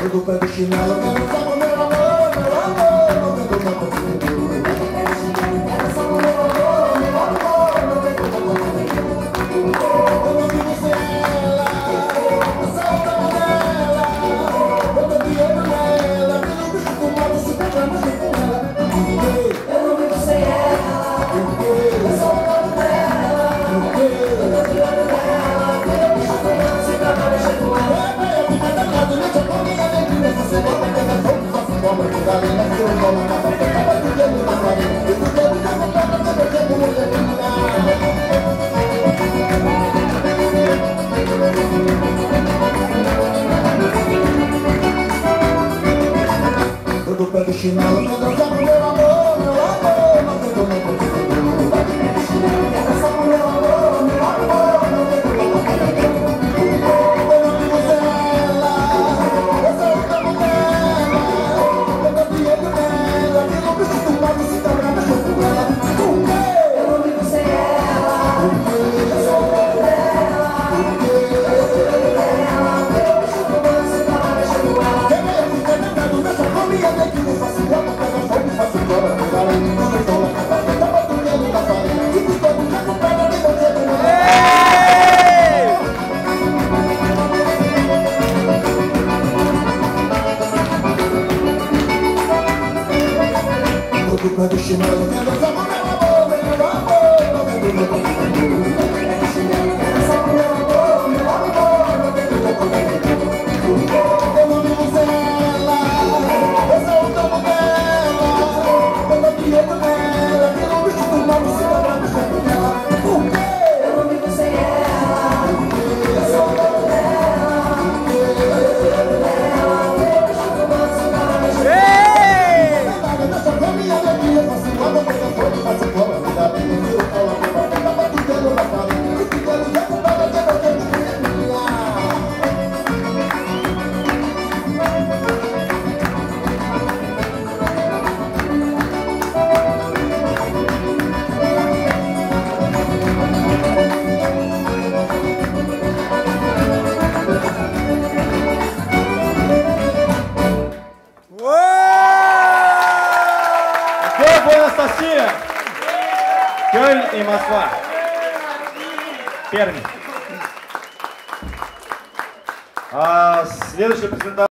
do pé do chinelo, quero só com meu amor, meu amor, não tem como conseguir. Quero só com meu amor, meu amor, não tem como conseguir. Eu não vi você ela, eu só tava nela, eu tô piando nela, pelo bicho fumado, se pegando junto com ela. Eu não vi você ela, eu só tava nela, eu tô piando nela, pelo bicho fumado, se pegando junto com ela. Você bota que ela fogo, faça cobra, que dá linha, que eu vou na capa, que acaba de dedo na parede. E tu dedo na boca, que eu dedo no dedo na... Todo pé do chinelo, quer dançar com meu amor, não tem como eu conseguir. Quer dançar com meu amor, não tem como eu conseguir. Do pé do chinelo, quero dançar com meu amor, meu amor, não tem como conseguir. Do pé do chinelo, quero dançar com meu amor, não tem como conseguir. Eu não vi você ela, eu sou o dono dela, eu tô piando nela, pelo bicho do mal, se dobrar no corpo dela. Por quê? Eu não vi você ela, eu sou o dono dela, eu tô piando nela, pelo bicho do mal, se dobrar no corpo dela. Quando pega fogo, faço cobra, me dá bem, eu colo a boca, tava tudo na parede. E ficando já com bala, já não tem Анастасия, Кёльн и Москва. Пермь. Следующая презентация.